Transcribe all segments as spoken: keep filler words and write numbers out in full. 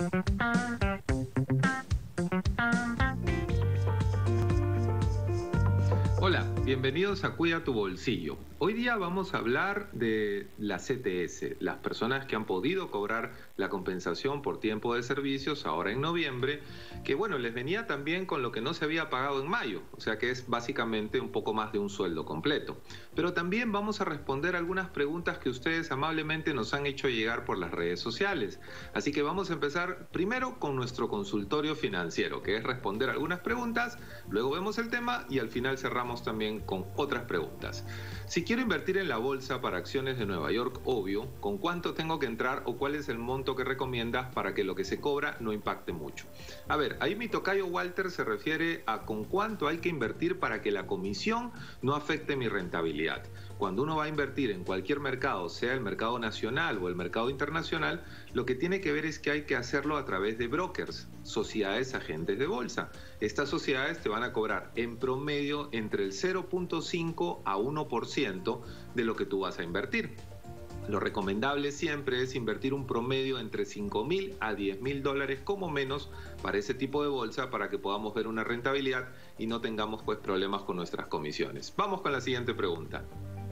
Hola, bienvenidos a Cuida tu Bolsillo. Hoy día vamos a hablar de la C T S, las personas que han podido cobrar la compensación por tiempo de servicios ahora en noviembre, que bueno, les venía también con lo que no se había pagado en mayo, o sea que es básicamente un poco más de un sueldo completo. Pero también vamos a responder algunas preguntas que ustedes amablemente nos han hecho llegar por las redes sociales. Así que vamos a empezar primero con nuestro consultorio financiero, que es responder algunas preguntas, luego vemos el tema y al final cerramos también con otras preguntas. Si quiero invertir en la bolsa para acciones de Nueva York, obvio, ¿con cuánto tengo que entrar o cuál es el monto que recomiendas para que lo que se cobra no impacte mucho? A ver, ahí mi tocayo Walter se refiere a con cuánto hay que invertir para que la comisión no afecte mi rentabilidad. Cuando uno va a invertir en cualquier mercado, sea el mercado nacional o el mercado internacional, lo que tiene que ver es que hay que hacerlo a través de brokers, sociedades agentes de bolsa. Estas sociedades te van a cobrar en promedio entre el cero punto cinco a uno por ciento de lo que tú vas a invertir. Lo recomendable siempre es invertir un promedio entre cinco mil a diez mil dólares como menos para ese tipo de bolsa para que podamos ver una rentabilidad y no tengamos pues problemas con nuestras comisiones. Vamos con la siguiente pregunta.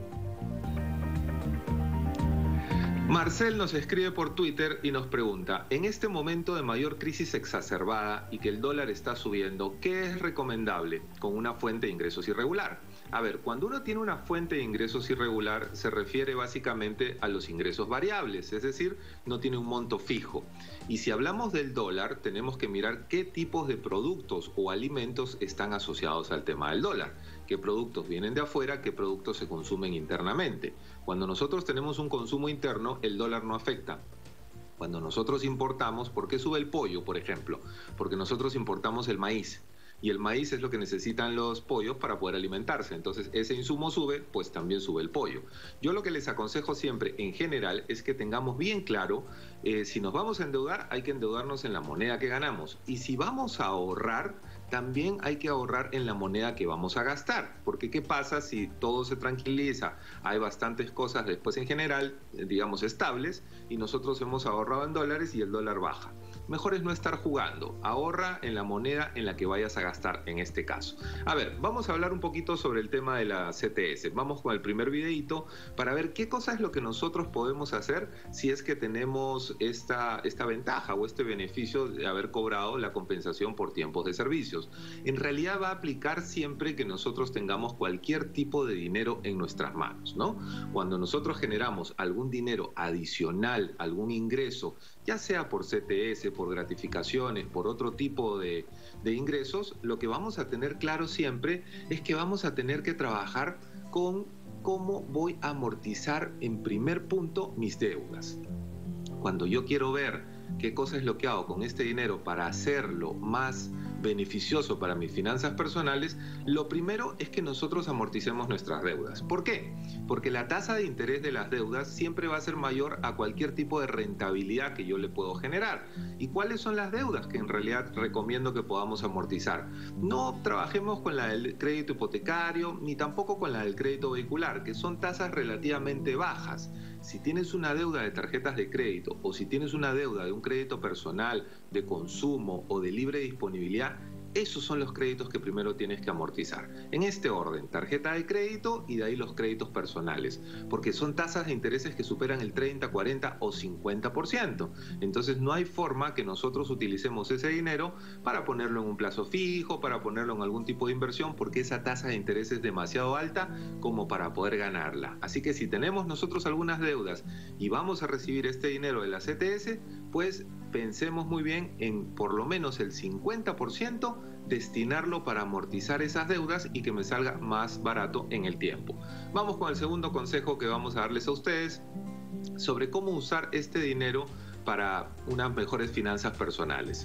Marcel nos escribe por Twitter y nos pregunta, en este momento de mayor crisis exacerbada y que el dólar está subiendo, ¿qué es recomendable con una fuente de ingresos irregular? A ver, cuando uno tiene una fuente de ingresos irregular, se refiere básicamente a los ingresos variables, es decir, no tiene un monto fijo. Y si hablamos del dólar, tenemos que mirar qué tipos de productos o alimentos están asociados al tema del dólar. Qué productos vienen de afuera, qué productos se consumen internamente. Cuando nosotros tenemos un consumo interno, el dólar no afecta. Cuando nosotros importamos, ¿por qué sube el pollo, por ejemplo? Porque nosotros importamos el maíz. Y el maíz es lo que necesitan los pollos para poder alimentarse. Entonces ese insumo sube, pues también sube el pollo. Yo lo que les aconsejo siempre en general es que tengamos bien claro, eh, si nos vamos a endeudar, hay que endeudarnos en la moneda que ganamos. Y si vamos a ahorrar, también hay que ahorrar en la moneda que vamos a gastar. Porque ¿qué pasa si todo se tranquiliza? Hay bastantes cosas después en general, digamos, estables, y nosotros hemos ahorrado en dólares y el dólar baja. Mejor es no estar jugando, ahorra en la moneda en la que vayas a gastar en este caso. A ver, vamos a hablar un poquito sobre el tema de la C T S. Vamos con el primer videito para ver qué cosa es lo que nosotros podemos hacer si es que tenemos esta, esta ventaja o este beneficio de haber cobrado la compensación por tiempos de servicios. En realidad va a aplicar siempre que nosotros tengamos cualquier tipo de dinero en nuestras manos, ¿no? Cuando nosotros generamos algún dinero adicional, algún ingreso, ya sea por C T S, por gratificaciones, por otro tipo de, de ingresos, lo que vamos a tener claro siempre es que vamos a tener que trabajar con cómo voy a amortizar en primer punto mis deudas. Cuando yo quiero ver qué cosa es lo que hago con este dinero para hacerlo más beneficioso para mis finanzas personales, lo primero es que nosotros amorticemos nuestras deudas. ¿Por qué? Porque la tasa de interés de las deudas siempre va a ser mayor a cualquier tipo de rentabilidad que yo le puedo generar. ¿Y cuáles son las deudas que en realidad recomiendo que podamos amortizar? No trabajemos con la del crédito hipotecario ni tampoco con la del crédito vehicular, que son tasas relativamente bajas. Si tienes una deuda de tarjetas de crédito o si tienes una deuda de un crédito personal, de consumo o de libre disponibilidad, esos son los créditos que primero tienes que amortizar. En este orden, tarjeta de crédito y de ahí los créditos personales, porque son tasas de intereses que superan el treinta, cuarenta o cincuenta por ciento. Entonces no hay forma que nosotros utilicemos ese dinero para ponerlo en un plazo fijo, para ponerlo en algún tipo de inversión, porque esa tasa de interés es demasiado alta como para poder ganarla. Así que si tenemos nosotros algunas deudas y vamos a recibir este dinero de la C T S, pues pensemos muy bien en por lo menos el cincuenta por ciento destinarlo para amortizar esas deudas y que me salga más barato en el tiempo. Vamos con el segundo consejo que vamos a darles a ustedes sobre cómo usar este dinero para unas mejores finanzas personales.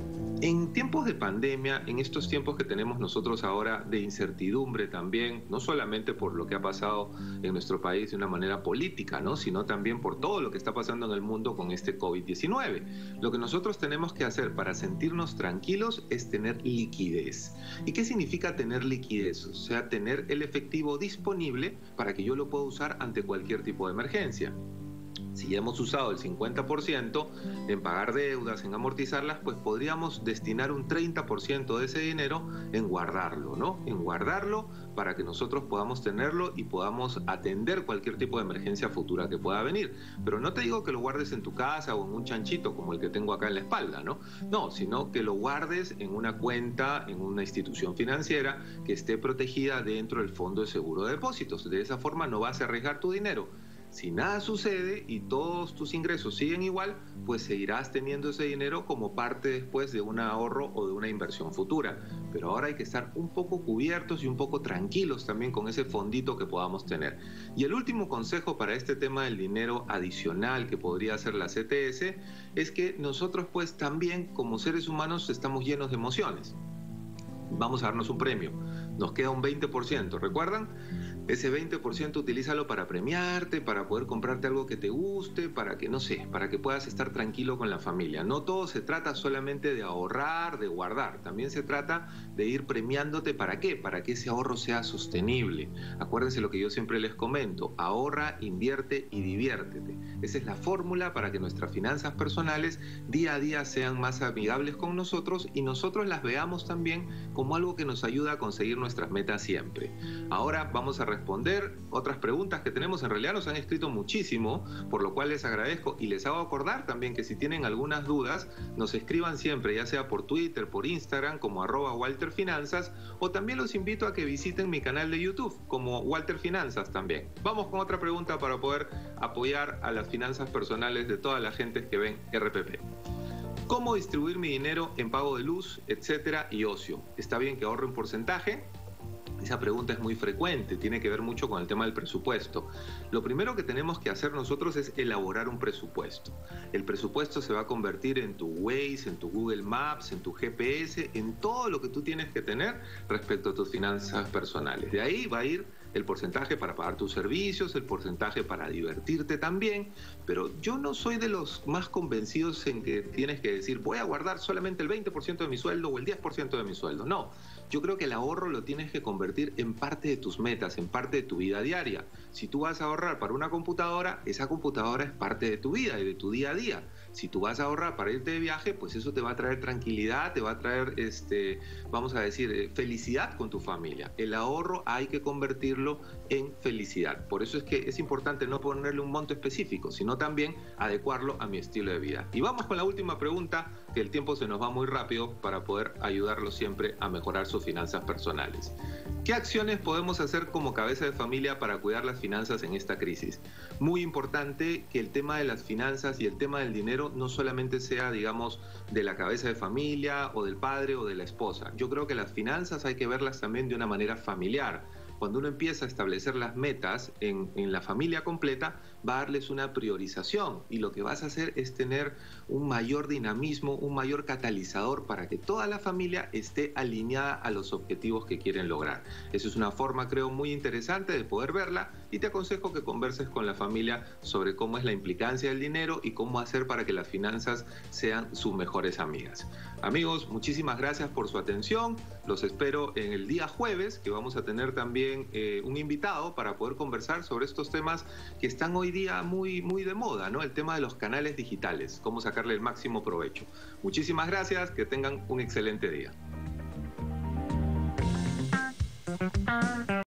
En tiempos de pandemia, en estos tiempos que tenemos nosotros ahora de incertidumbre también, no solamente por lo que ha pasado en nuestro país de una manera política, ¿no?, sino también por todo lo que está pasando en el mundo con este COVID diecinueve. Lo que nosotros tenemos que hacer para sentirnos tranquilos es tener liquidez. ¿Y qué significa tener liquidez? O sea, tener el efectivo disponible para que yo lo pueda usar ante cualquier tipo de emergencia. Si hemos usado el cincuenta por ciento en pagar deudas, en amortizarlas, pues podríamos destinar un treinta por ciento de ese dinero en guardarlo, ¿no? En guardarlo para que nosotros podamos tenerlo y podamos atender cualquier tipo de emergencia futura que pueda venir. Pero no te digo que lo guardes en tu casa o en un chanchito como el que tengo acá en la espalda, ¿no? No, sino que lo guardes en una cuenta, en una institución financiera que esté protegida dentro del Fondo de Seguro de Depósitos. De esa forma no vas a arriesgar tu dinero. Si nada sucede y todos tus ingresos siguen igual, pues seguirás teniendo ese dinero como parte después de un ahorro o de una inversión futura. Pero ahora hay que estar un poco cubiertos y un poco tranquilos también con ese fondito que podamos tener. Y el último consejo para este tema del dinero adicional que podría ser la C T S es que nosotros pues también como seres humanos estamos llenos de emociones. Vamos a darnos un premio. Nos queda un veinte por ciento, ¿recuerdan? Ese veinte por ciento utilízalo para premiarte, para poder comprarte algo que te guste, para que, no sé, para que puedas estar tranquilo con la familia. No todo se trata solamente de ahorrar, de guardar. También se trata de ir premiándote. ¿Para qué? Para que ese ahorro sea sostenible. Acuérdense lo que yo siempre les comento. Ahorra, invierte y diviértete. Esa es la fórmula para que nuestras finanzas personales día a día sean más amigables con nosotros y nosotros las veamos también como algo que nos ayuda a conseguir nuestras metas siempre. Ahora vamos a responder otras preguntas que tenemos. En realidad nos han escrito muchísimo, por lo cual les agradezco y les hago acordar también que si tienen algunas dudas, nos escriban siempre, ya sea por Twitter, por Instagram, como arroba Walter Finanzas, o también los invito a que visiten mi canal de YouTube, como Walter Finanzas también. Vamos con otra pregunta para poder apoyar a las finanzas personales de toda la gente que ven R P P. ¿Cómo distribuir mi dinero en pago de luz, etcétera y ocio? ¿Está bien que ahorre un porcentaje? Esa pregunta es muy frecuente, tiene que ver mucho con el tema del presupuesto. Lo primero que tenemos que hacer nosotros es elaborar un presupuesto. El presupuesto se va a convertir en tu Waze, en tu Google Maps, en tu G P S, en todo lo que tú tienes que tener respecto a tus finanzas personales. De ahí va a ir el porcentaje para pagar tus servicios, el porcentaje para divertirte también, pero yo no soy de los más convencidos en que tienes que decir voy a guardar solamente el veinte por ciento de mi sueldo o el diez por ciento de mi sueldo. No, yo creo que el ahorro lo tienes que convertir en parte de tus metas, en parte de tu vida diaria. Si tú vas a ahorrar para una computadora, esa computadora es parte de tu vida y de tu día a día. Si tú vas a ahorrar para irte de viaje, pues eso te va a traer tranquilidad, te va a traer, este, vamos a decir, felicidad con tu familia. El ahorro hay que convertirlo en felicidad. Por eso es que es importante no ponerle un monto específico, sino también adecuarlo a mi estilo de vida. Y vamos con la última pregunta, que el tiempo se nos va muy rápido para poder ayudarlos siempre a mejorar sus finanzas personales. ¿Qué acciones podemos hacer como cabeza de familia para cuidar las finanzas en esta crisis? Muy importante que el tema de las finanzas y el tema del dinero no solamente sea, digamos, de la cabeza de familia o del padre o de la esposa. Yo creo que las finanzas hay que verlas también de una manera familiar. Cuando uno empieza a establecer las metas en, en la familia completa, va a darles una priorización y lo que vas a hacer es tener un mayor dinamismo, un mayor catalizador para que toda la familia esté alineada a los objetivos que quieren lograr. Esa es una forma, creo, muy interesante de poder verla y te aconsejo que converses con la familia sobre cómo es la implicancia del dinero y cómo hacer para que las finanzas sean sus mejores amigas. Amigos, muchísimas gracias por su atención. Los espero en el día jueves, que vamos a tener también eh, un invitado para poder conversar sobre estos temas que están hoy día muy, muy de moda, ¿no? El tema de los canales digitales, cómo sacarle el máximo provecho. Muchísimas gracias, que tengan un excelente día.